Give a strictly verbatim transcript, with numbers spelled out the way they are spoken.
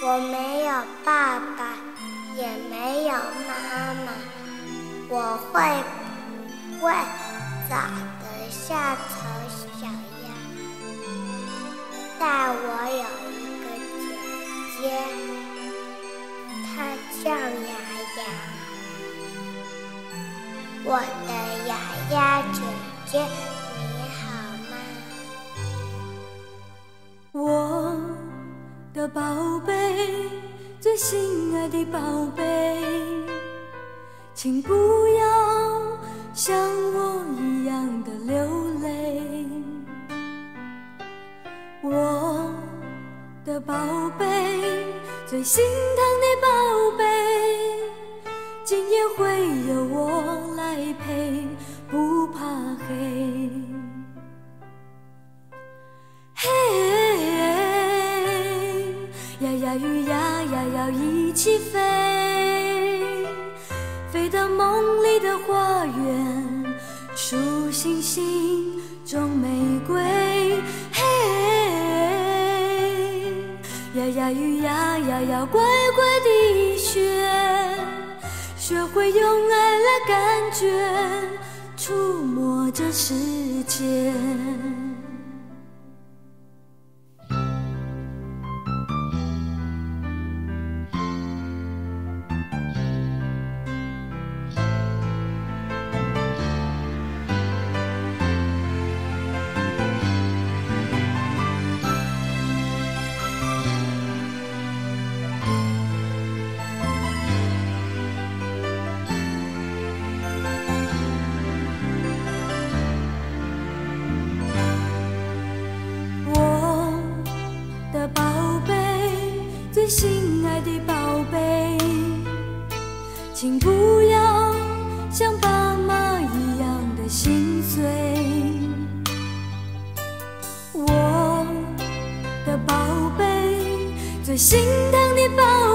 我没有爸爸，也没有妈妈，我会不会长得像丑小鸭？但我有一个姐姐，她叫雅雅。我的雅雅姐姐，你好吗？ 我的宝贝，最心爱的宝贝，请不要像我一样的流泪。我的宝贝，最心疼的宝贝，今夜会有我来陪，不怕黑。嘿，呀呀与呀呀要一起飞，飞到梦里的花园，数星星，种玫瑰。嘿，呀呀与呀呀要乖乖地学，学会用爱来感觉，触摸这世界。心爱的宝贝，请不要像爸妈一样的心碎。我的宝贝，最心疼的宝